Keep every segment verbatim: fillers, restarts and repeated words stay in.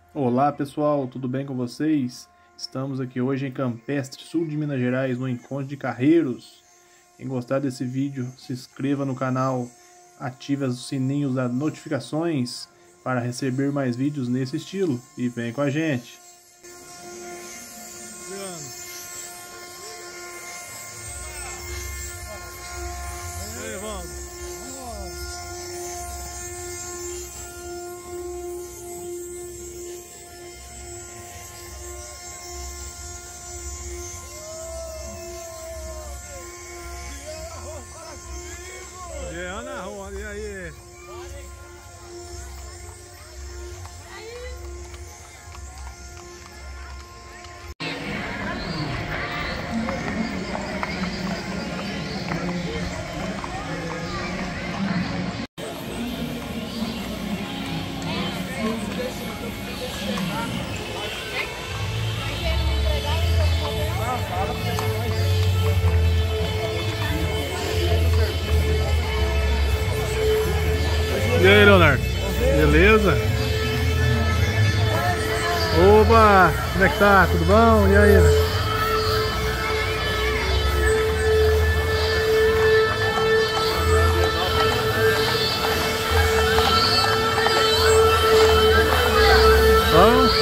Olá pessoal, tudo bem com vocês? Estamos aqui hoje em Campestre, sul de Minas Gerais, no encontro de carreiros. Quem gostar desse vídeo, se inscreva no canal, ative os sininhos das notificações para receber mais vídeos nesse estilo e vem com a gente. Jean na rua, e aí? E aí, Leonardo? Beleza? Opa! Como é que tá? Tudo bom? E aí? Bom?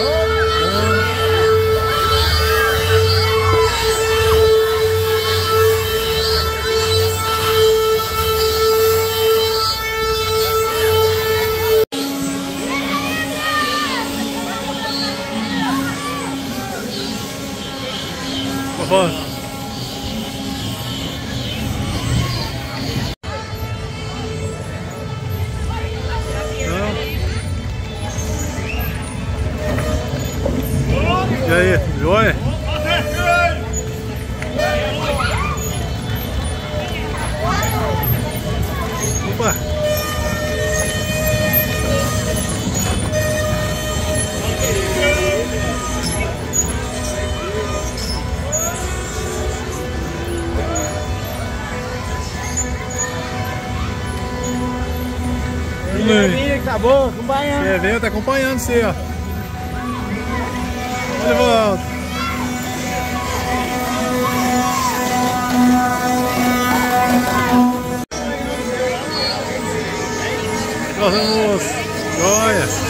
Bom. E aí, joia? Opa! Tá bom, acompanhando. Você veio, tá acompanhando você, ó. De volta. Nossa, moço. Joia.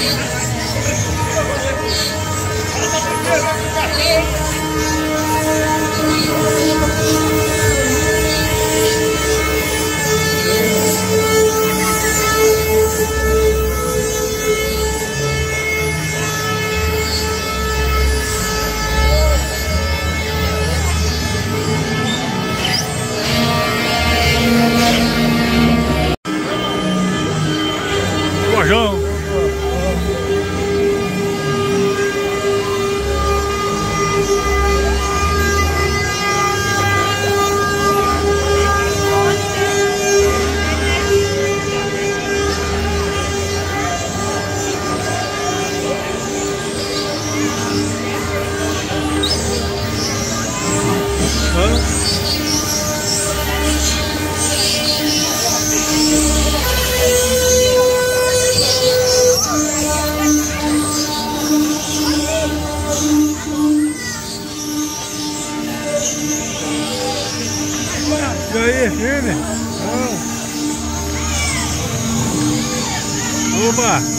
João. E aí, firme? Oh. Opa!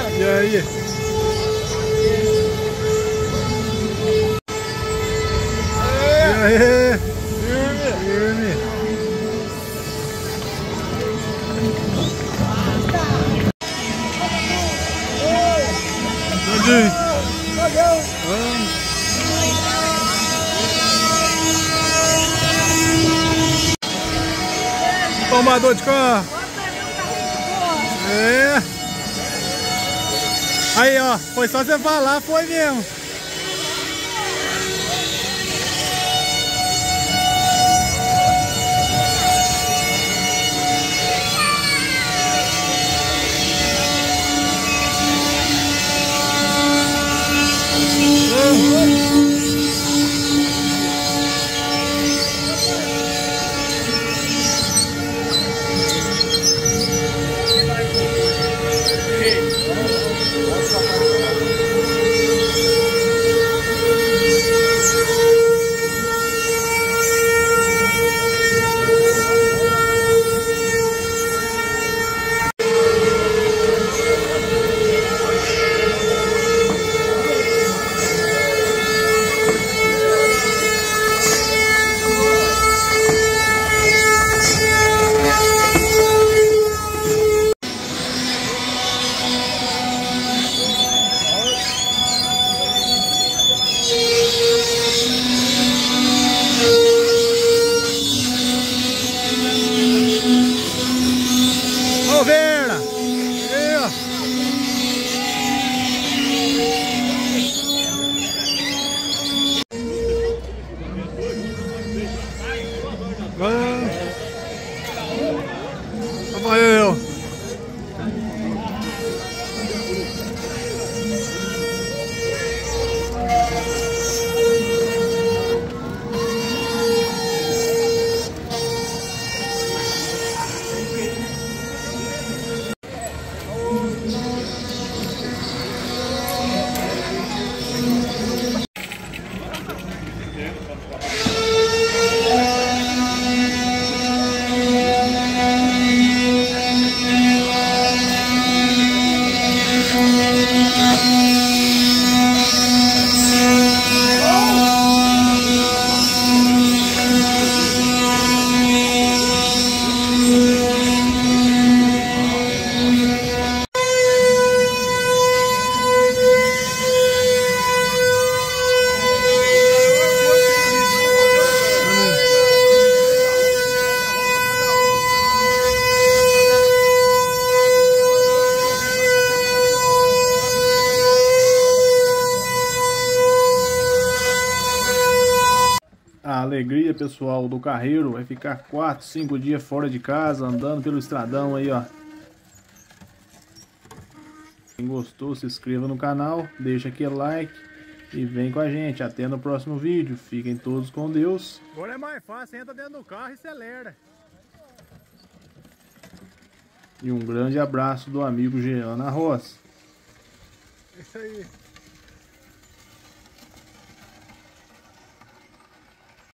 E aí? E aí? Firme! Firme! Vamos! Tomador de carro! É! Aí, ó, foi só você falar, foi mesmo! Verna! Aí, ó! Valeu! A alegria, pessoal, do carreiro é ficar quatro, cinco dias fora de casa, andando pelo estradão aí, ó. Quem gostou, se inscreva no canal, deixa aquele like e vem com a gente. Até no próximo vídeo. Fiquem todos com Deus. Agora é mais fácil, entra dentro do carro e acelera. E um grande abraço do amigo Jean na Roça. Isso aí.